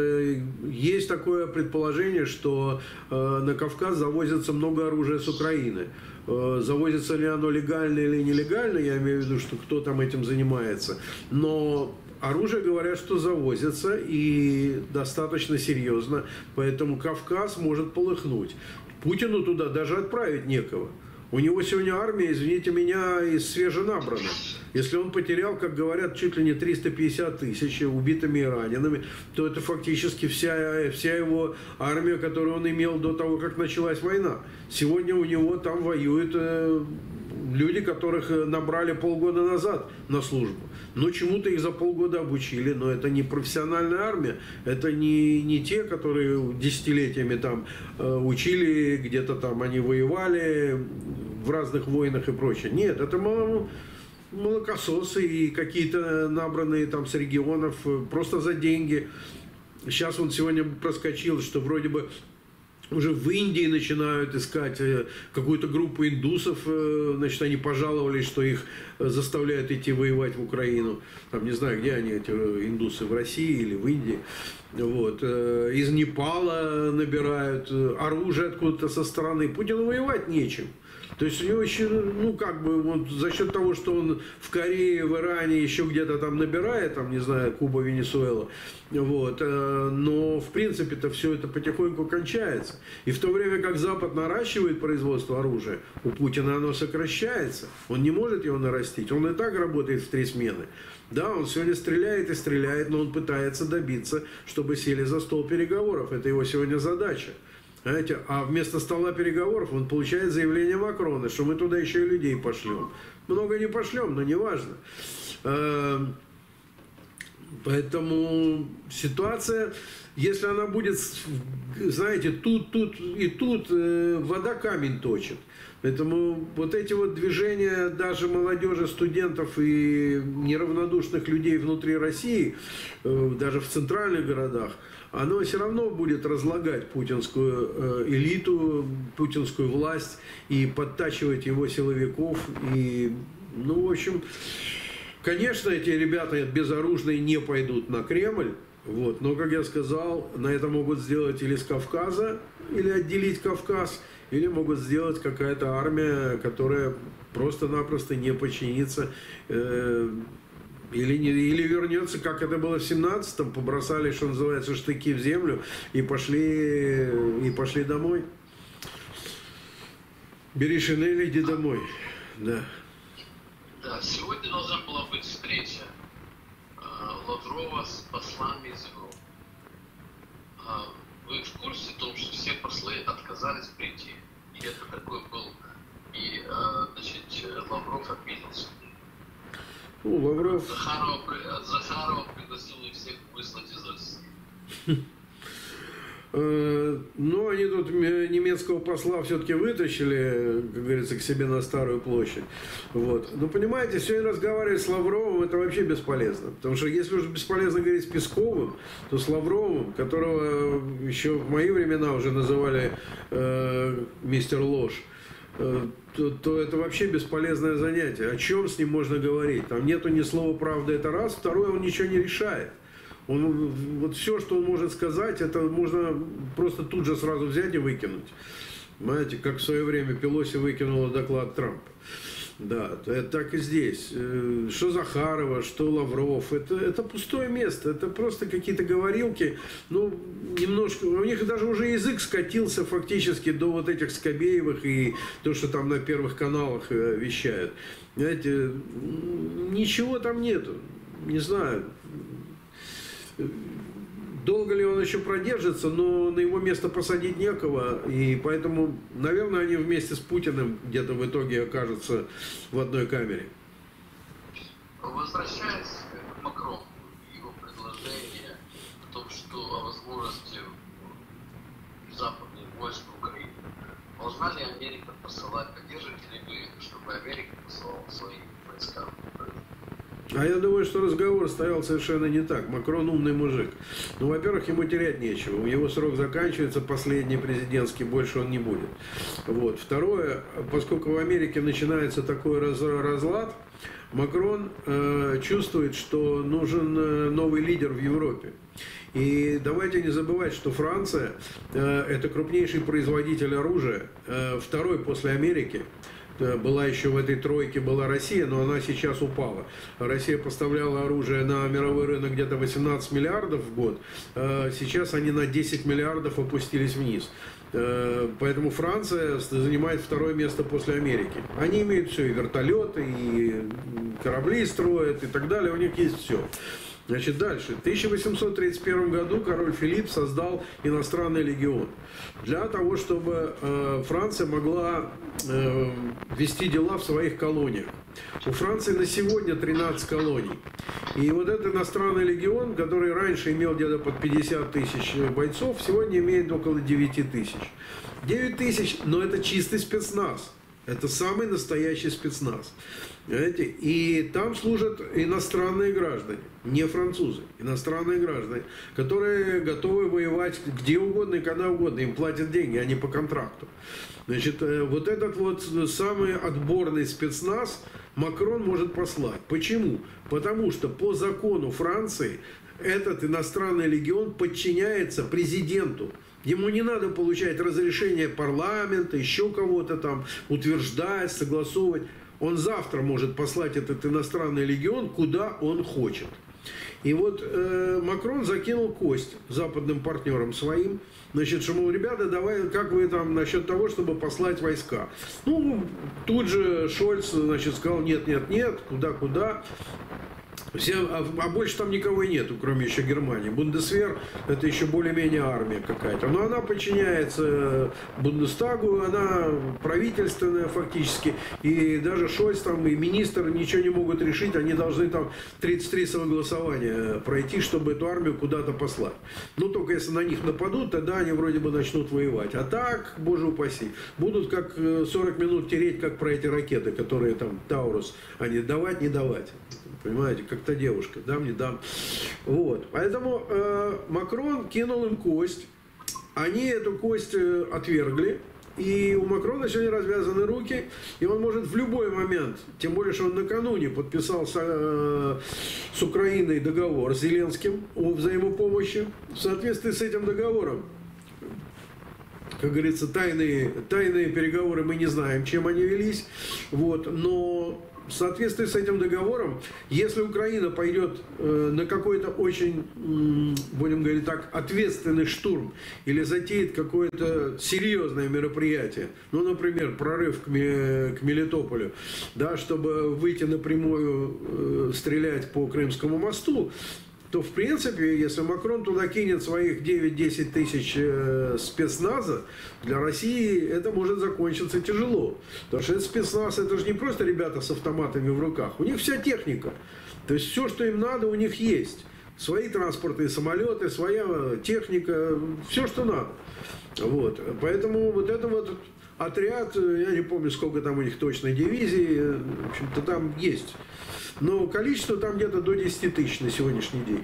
есть такое предположение, что на Кавказ завозится много оружия с Украины. Завозится ли оно легально или нелегально, я имею в виду, что кто там этим занимается. Но оружие, говорят, что завозится и достаточно серьезно, поэтому Кавказ может полыхнуть. Путину туда даже отправить некого. У него сегодня армия, извините меня, из свеженабрана. Если он потерял, как говорят, чуть ли не 350 тысяч убитыми и ранеными, то это фактически вся его армия, которую он имел до того, как началась война. Сегодня у него там воюют люди, которых набрали полгода назад на службу. Но чему-то их за полгода обучили, но это не профессиональная армия, это не те, которые десятилетиями там учили, где-то там они воевали в разных войнах и прочее. Нет, это молокососы и какие-то набранные там с регионов просто за деньги. Сейчас он сегодня проскочил, что вроде бы уже в Индии начинают искать какую-то группу индусов, значит, они пожаловались, что их заставляют идти воевать в Украину. Там не знаю, где они, эти индусы, в России или в Индии. Вот. Из Непала набирают оружие откуда-то со стороны. Путину воевать нечем. То есть у него еще, ну, как бы, вот, за счет того, что он в Корее, в Иране, еще где-то там набирает, там, не знаю, Куба, Венесуэла, вот, но, в принципе-то, все это потихоньку кончается. И в то время как Запад наращивает производство оружия, у Путина оно сокращается. Он не может его нарастить. Он и так работает в 3 смены. Да, он сегодня стреляет и стреляет, но он пытается добиться, чтобы сели за стол переговоров. Это его сегодня задача. Знаете, а вместо стола переговоров он получает заявление Макрона, что мы туда еще и людей пошлем. Много не пошлем, но не важно. Поэтому ситуация, если она будет, знаете, тут и тут, вода камень точит. Поэтому вот эти вот движения даже молодежи, студентов и неравнодушных людей внутри России, даже в центральных городах, оно все равно будет разлагать путинскую элиту, путинскую власть и подтачивать его силовиков. И, ну, в общем, конечно, эти ребята безоружные не пойдут на Кремль. Вот. Но, как я сказал, на это могут сделать или с Кавказа, или отделить Кавказ, или могут сделать какая-то армия, которая просто-напросто не подчинится, или вернется, как это было в 17-м, побросали, что называется, штыки в землю и пошли домой. Бери шинель, иди домой. Да. Да, сегодня должна была быть встреча Лаврова с послами из Европы. Вы в курсе о том, что все послы отказались прийти? это такой был. И, значит, Лавров обиделся. Ну, Лавров... Захарова пригласил их всех выслать из России. Ну, они тут немецкого посла все-таки вытащили, как говорится, к себе на Старую площадь. Вот. Но понимаете, сегодня разговаривать с Лавровым это вообще бесполезно. Потому что если уж бесполезно говорить с Песковым, то с Лавровым, которого еще в мои времена уже называли мистер Ложь, то это вообще бесполезное занятие. О чем с ним можно говорить? Там нету ни слова правды, это раз. Второе, он ничего не решает. Вот все, что он может сказать, это можно просто тут же сразу взять и выкинуть. Понимаете, как в свое время Пелоси выкинула доклад Трампа. Да, так и здесь. Что Захарова, что Лавров, это пустое место, это просто какие-то говорилки. Ну, немножко, у них даже уже язык скатился фактически до вот этих Скобеевых и то, что там на первых каналах вещают. Знаете, ничего там нету, не знаю. Долго ли он еще продержится, но на его место посадить некого, и поэтому, наверное, они вместе с Путиным где-то в итоге окажутся в одной камере. Возвращаясь к Макрону, его предложение о том, что о возможности западных войск в Украине, должна ли Америка посылать, поддерживаете ли вы, чтобы Америка посылала свои войска в Украину? А я думаю, что разговор стоял совершенно не так. Макрон умный мужик. Ну, во-первых, ему терять нечего. Его срок заканчивается, последний президентский, больше он не будет. Вот. Второе, поскольку в Америке начинается такой разлад, Макрон чувствует, что нужен новый лидер в Европе. И давайте не забывать, что Франция это крупнейший производитель оружия, второй после Америки. Была еще в этой тройке была Россия, но она сейчас упала. Россия поставляла оружие на мировой рынок где-то 18 миллиардов в год. Сейчас они на 10 миллиардов опустились вниз. Поэтому Франция занимает второе место после Америки. Они имеют все, и вертолеты, и корабли строят, и так далее. У них есть все. Значит, дальше. В 1831 году король Филипп создал иностранный легион для того, чтобы Франция могла вести дела в своих колониях. У Франции на сегодня 13 колоний. И вот этот иностранный легион, который раньше имел где-то под 50 тысяч бойцов, сегодня имеет около 9 тысяч. 9 тысяч, но это чистый спецназ. Это самый настоящий спецназ. Понимаете? И там служат иностранные граждане, не французы, иностранные граждане, которые готовы воевать где угодно и когда угодно. Им платят деньги, а не по контракту. Значит, вот этот вот самый отборный спецназ Макрон может послать. Почему? Потому что по закону Франции этот иностранный легион подчиняется президенту. Ему не надо получать разрешение парламента, еще кого-то там, утверждать, согласовывать. Он завтра может послать этот иностранный легион, куда он хочет. И вот Макрон закинул кость западным партнерам своим, значит, что, мол, ребята, давай, как вы там насчет того, чтобы послать войска? Ну, тут же Шольц, значит, сказал, нет, нет, нет, куда. А больше там никого и нету, кроме еще Германии. Бундесвер – это еще более-менее армия какая-то. Но она подчиняется Бундестагу, она правительственная фактически. И даже Шольц там и министр ничего не могут решить. Они должны там 33 согласования пройти, чтобы эту армию куда-то послать. Ну, только если на них нападут, тогда они вроде бы начнут воевать. А так, боже упаси, будут как 40 минут тереть, как про эти ракеты, которые там, Таурус, они давать, не давать. Понимаете, как та девушка, дам, не дам. Вот. Поэтому Макрон кинул им кость. Они эту кость отвергли. И у Макрона сегодня развязаны руки. И он может в любой момент, тем более, что он накануне подписал с Украиной договор с Зеленским о взаимопомощи. В соответствии с этим договором, как говорится, тайные переговоры, мы не знаем, чем они велись. Вот. Но в соответствии с этим договором, если Украина пойдет на какой-то очень, будем говорить так, ответственный штурм или затеет какое-то серьезное мероприятие, ну, например, прорыв к Мелитополю, да, чтобы выйти напрямую стрелять по Крымскому мосту, то в принципе, если Макрон туда кинет своих 9-10 тысяч спецназа, для России это может закончиться тяжело. Потому что этот спецназ, это же не просто ребята с автоматами в руках, у них вся техника. То есть все, что им надо, у них есть. Свои транспортные самолеты, своя техника, все, что надо. Вот. Поэтому вот это вот отряд, я не помню, сколько там у них точной дивизии, в общем-то там есть. Но количество там где-то до 10 тысяч на сегодняшний день.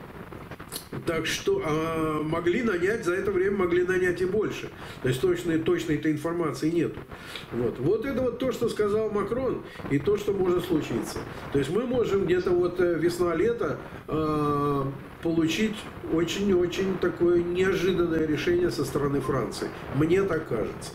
Так что могли нанять, за это время могли нанять и больше. То есть точной-то информации нету. Вот это вот то, что сказал Макрон, и то, что может случиться. То есть мы можем где-то вот весна-лето получить очень-очень такое неожиданное решение со стороны Франции. Мне так кажется.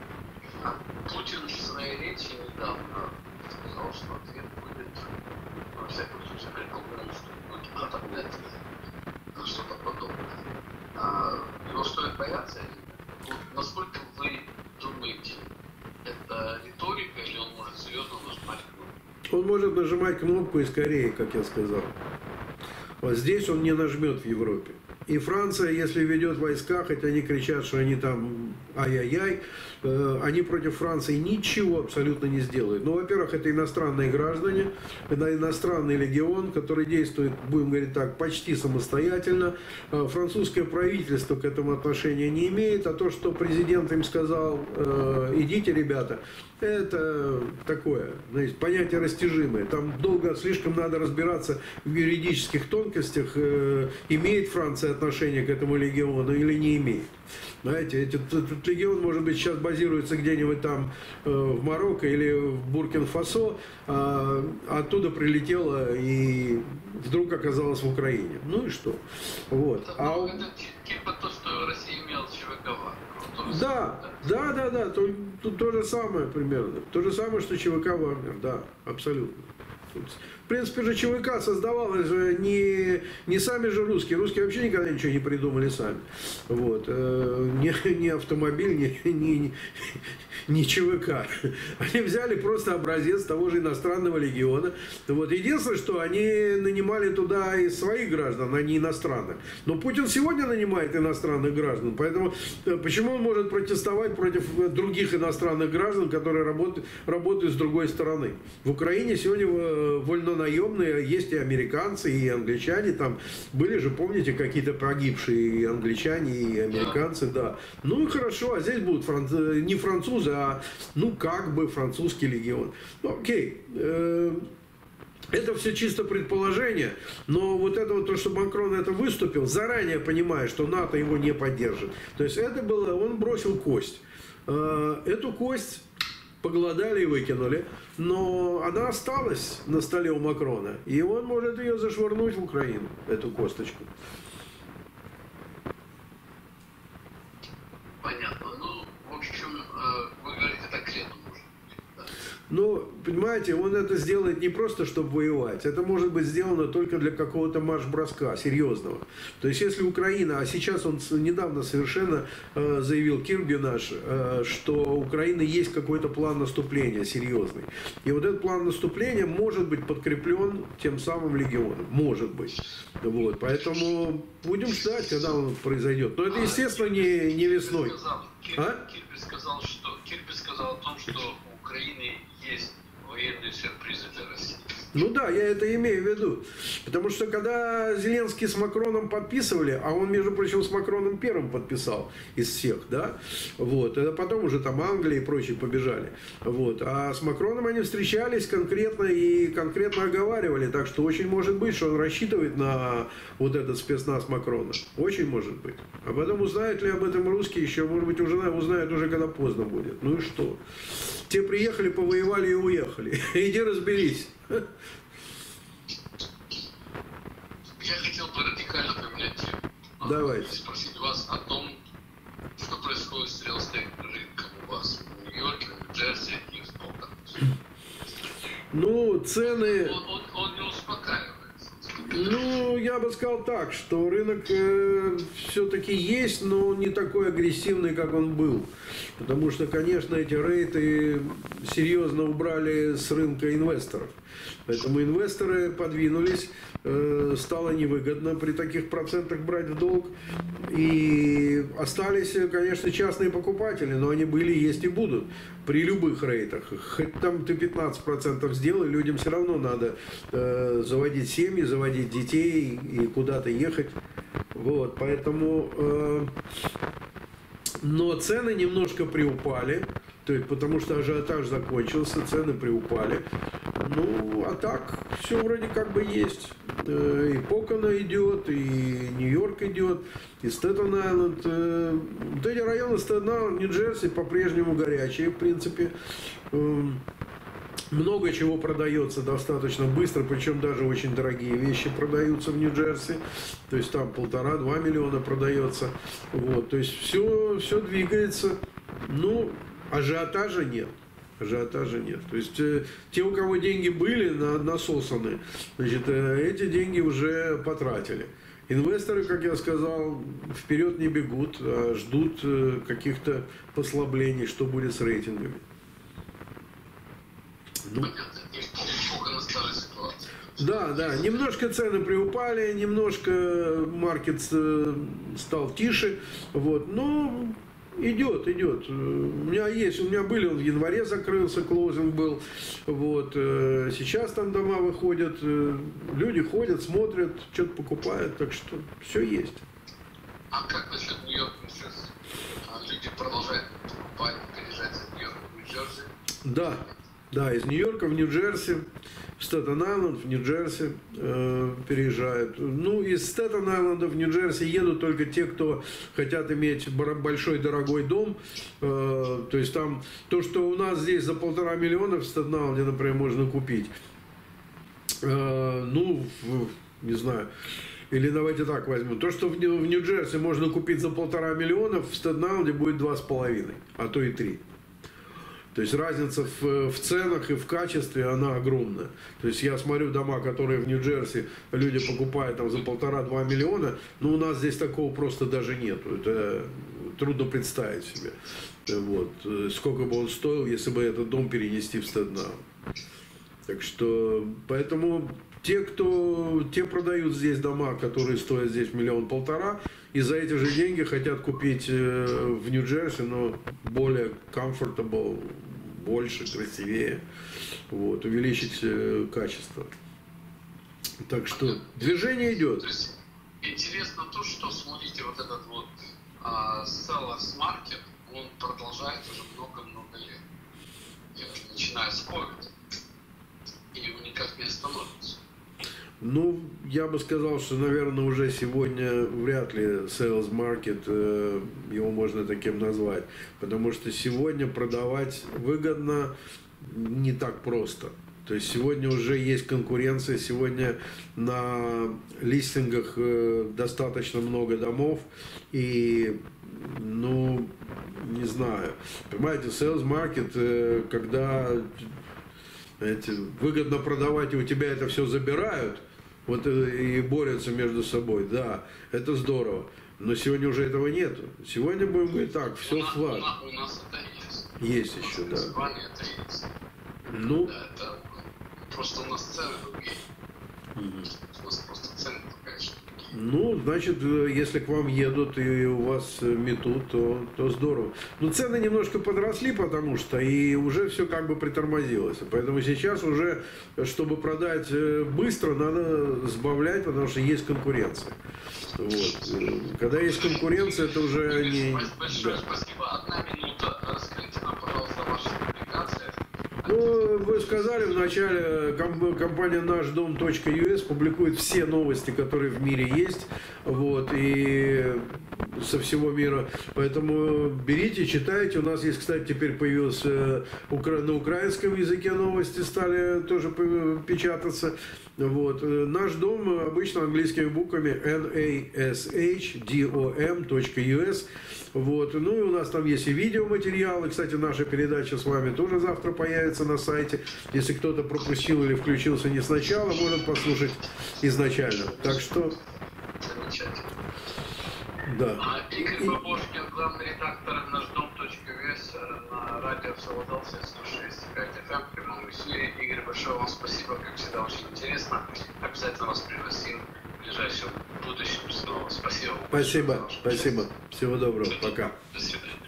Путин в своей речи недавно сказал, что ответ будет, во всяком случае, предположим, что будет атомный ответ. Что-то подобное. Его стоит бояться? Вот насколько вы думаете, это риторика или он может серьезно нажимать кнопку? Он может нажимать кнопку и скорее, как я сказал. Вот здесь он не нажмет в Европе. И Франция, если ведет войска, хотя они кричат, что они там ай-яй-яй, они против Франции ничего абсолютно не сделают. Ну, во-первых, это иностранные граждане, это иностранный легион, который действует, будем говорить так, почти самостоятельно. Французское правительство к этому отношения не имеет, а то, что президент им сказал, идите, ребята, это такое, знаете, понятие растяжимое. Там долго, слишком надо разбираться в юридических тонкостях, имеет Франция отношение к этому легиону или не имеет. Знаете, этот легион, может быть, сейчас базируется где-нибудь там в Марокко или в Буркина-Фасо, а оттуда прилетело и вдруг оказалось в Украине. Ну и что? Вот. Это типа то, что Россия имела ЧВК Вагнер. Да. Тут то же самое примерно. То же самое, что ЧВК Вагнер, да, абсолютно. В принципе же ЧВК создавалось же не сами же русские. Русские вообще никогда ничего не придумали сами. Вот. Ни автомобиль, ни ЧВК. Они взяли просто образец того же иностранного легиона. Вот. Единственное, что они нанимали туда и своих граждан, а не иностранных. Но Путин сегодня нанимает иностранных граждан. Поэтому почему он может протестовать против других иностранных граждан, которые работают с другой стороны? В Украине сегодня вольнонаемные есть и американцы, и англичане. Там были же, помните, какие-то погибшие и англичане, и американцы, да. Ну и хорошо, а здесь будут не французы, а ну как бы французский легион. Ну окей. Это все чисто предположение, но вот это вот то, что Макрон это выступил, заранее понимая, что НАТО его не поддержит. То есть это было, он бросил кость. Эту кость поголодали и выкинули, но она осталась на столе у Макрона, и он может ее зашвырнуть в Украину, эту косточку. Понятно. Ну, в общем, вы говорите, так к лету может быть. Да. Ну, понимаете, он это сделает не просто, чтобы воевать. Это может быть сделано только для какого-то марш-броска серьезного. То есть, если Украина, а сейчас он недавно совершенно заявил, Кирби наш, что у Украины есть какой-то план наступления серьезный. И вот этот план наступления может быть подкреплен тем самым легионом. Может быть. Вот. Поэтому будем ждать, когда он произойдет. Но это, естественно, не весной. Кирби сказал о том, что у Украины есть военные сюрпризы для России. Ну да, я это имею в виду. Потому что когда Зеленский с Макроном подписывали, а он, между прочим, с Макроном первым подписал из всех, да, вот, это потом уже там Англия и прочие побежали, вот, а с Макроном они встречались конкретно и конкретно оговаривали, так что очень может быть, что он рассчитывает на вот этот спецназ Макрона, очень может быть. А потом узнают ли об этом русские еще, может быть, уже узнают уже, когда поздно будет. Ну и что? Те приехали, повоевали и уехали. Иди разберись. Я хотел бы радикально поменять тему. Давайте. Спросить вас о том, что происходит с реал-эстейт рынком у вас в Нью-Йорке, в Джерси и в Стокгольме. Ну, цены... Он не успокаивается. Ну, я бы сказал так, что рынок все-таки есть, но не такой агрессивный, как он был. Потому что, конечно, эти рейты серьезно убрали с рынка инвесторов. Поэтому инвесторы подвинулись, стало невыгодно при таких процентах брать в долг. И остались, конечно, частные покупатели, но они были, есть и будут при любых рейтах. Хоть там ты 15% сделай, людям все равно надо заводить семьи, заводить детей и куда-то ехать. Вот, поэтому... Но цены немножко приупали, то есть, потому что ажиотаж закончился, цены приупали. Ну, а так все вроде как бы есть. И Покона идет, и Нью-Йорк идет, и Стэттен-Айленд. Вот эти районы Стэттен-Айленд, Нью-Джерси по-прежнему горячие, в принципе. Много чего продается достаточно быстро, причем даже очень дорогие вещи продаются в Нью-Джерси. То есть там 1,5-2 миллиона продается. Вот, то есть все двигается. Ну, ажиотажа нет. Ажиотажа нет. То есть те, у кого деньги были насосаны, значит, эти деньги уже потратили. Инвесторы, как я сказал, вперед не бегут, а ждут каких-то послаблений, что будет с рейтингами. Ну, да, немножко цены приупали, немножко маркет стал тише, вот, но идет. У меня были, он в январе закрылся, клоузинг был, вот, сейчас там дома выходят, люди ходят, смотрят, что-то покупают, так что все есть. А как насчет Нью-Йорка? Люди продолжают покупать, переезжать из Нью-Йорка в Нью-Джерси? Да, из Нью-Йорка в Нью-Джерси, в Стэттен-Айленд, в Нью-Джерси переезжают. Ну, из Стэттен-Айленда в Нью-Джерси едут только те, кто хотят иметь большой дорогой дом. То есть там то, что у нас здесь за 1,5 миллиона в Стэттен-Айленде, например, можно купить. Ну, не знаю. Или давайте так возьмем. То, что в Нью-Джерси можно купить за 1,5 миллиона, в Стэттен-Айленде будет 2,5, а то и 3. То есть разница в ценах и в качестве, она огромная. То есть я смотрю дома, которые в Нью-Джерси люди покупают там за 1,5-2 миллиона, но у нас здесь такого просто даже нету. Это трудно представить себе. Вот. Сколько бы он стоил, если бы этот дом перенести в Стэттен-Айленд. Так что, поэтому те продают здесь дома, которые стоят здесь 1,5 миллиона, и за эти же деньги хотят купить в Нью-Джерси, но более comfortable, больше, красивее, вот, увеличить качество. Так что движение идет. То есть интересно то, что, смотрите, вот этот вот sellers market, он продолжается уже много-много лет. Начиная с COVID. И его никак не остановится. Ну, я бы сказал, что, наверное, уже сегодня вряд ли sales market, его можно таким назвать. Потому что сегодня продавать выгодно не так просто. То есть сегодня уже есть конкуренция, сегодня на листингах достаточно много домов. И, ну, не знаю. Понимаете, sales market, когда выгодно продавать, и у тебя это все забирают, вот и борются между собой, да, это здорово. Но сегодня уже этого нету. Сегодня будем говорить так, все флаг. У нас это есть. Есть еще, да. В Испании это есть. Ну. Да, это просто у нас цены другие. У нас просто цены такая же. Ну, значит, если к вам едут и у вас метут, то здорово. Но цены немножко подросли, потому что и уже все как бы притормозилось. Поэтому сейчас уже, чтобы продать быстро, надо сбавлять, потому что есть конкуренция. Вот. Когда есть конкуренция, это уже не... Большое спасибо. 1 минута. Расскажите нам, пожалуйста, ваши публикации. Ну, вы сказали в начале, компания нашдом.us публикует все новости, которые в мире есть, вот, и со всего мира. Поэтому берите, читайте. У нас есть, кстати, теперь появилось на украинском языке новости, стали тоже печататься. Вот. Наш дом обычно английскими буквами nashdom.us. Вот. Ну и у нас там есть и видеоматериалы. Кстати, наша передача с вами тоже завтра появится на сайте. Если кто-то пропустил или включился не сначала, может послушать изначально. Так что... Замечательно. Да. Игорь Бабошкин, главный редактор нашдом.us. Филадельфия, 106.5 FM в прямом эфире. Игорь, большое вам спасибо, как всегда, очень интересно. Обязательно вас пригласим в ближайшем будущем снова. Спасибо. Спасибо. Всего доброго. Пока. До свидания.